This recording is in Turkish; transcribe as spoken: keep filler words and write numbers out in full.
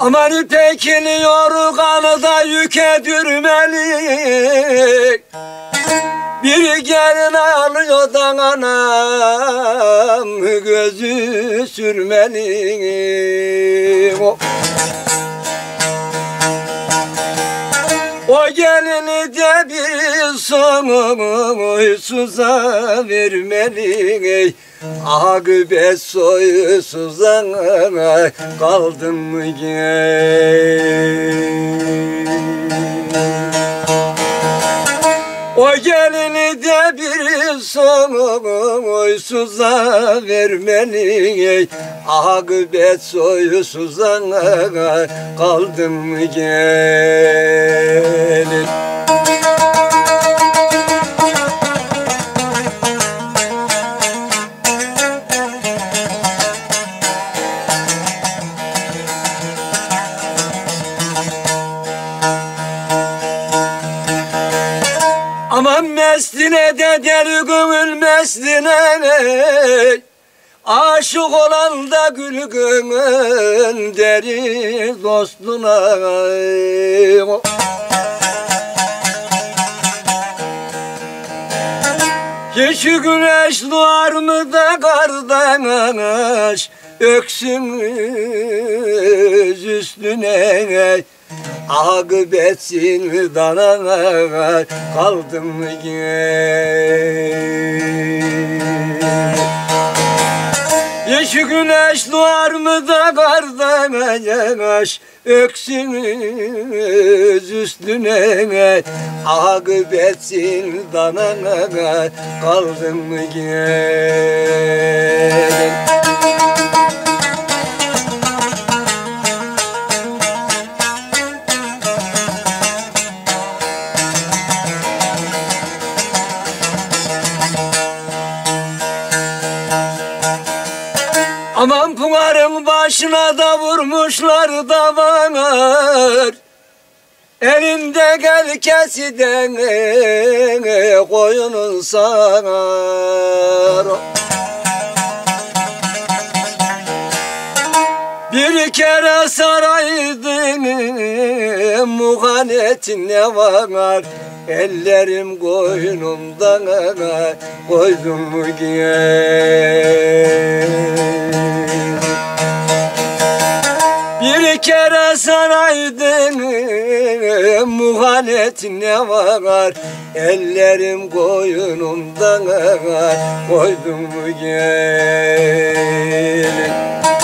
Aman İpek'in yorganı da yüke dürmeli. Bir gelin alıyor da anam gözü sürmeli. O, o gelini de bir soysuza vermeli. Akıbet soysuzdan kaldın mı gel? O gelini de bir soysuza vermeli. Akıbet soysuzdan kaldın mı gel? Aman mesline de deli gönül mesline, aşık olan da gül gönül deri dostuna. Hiç güneş doğar mı da kardeş öksümüz üstüne. Akıbetsin dana kaldım mı gel? Hiç güneş doğar mı da kardeş öksümüz üstüne. Akıbetsin dana kaldım mı gel? Aman Pınar'ın başına da vurmuşlar da var. Elinde gel kesiden koyunun sağar. Bir kere saraydın muhanetin ne var? Ellerim koynumdan koydum mu gel? Bir kere saraydın muhanetin ne var? Ellerim koynumdan koydum mu gel?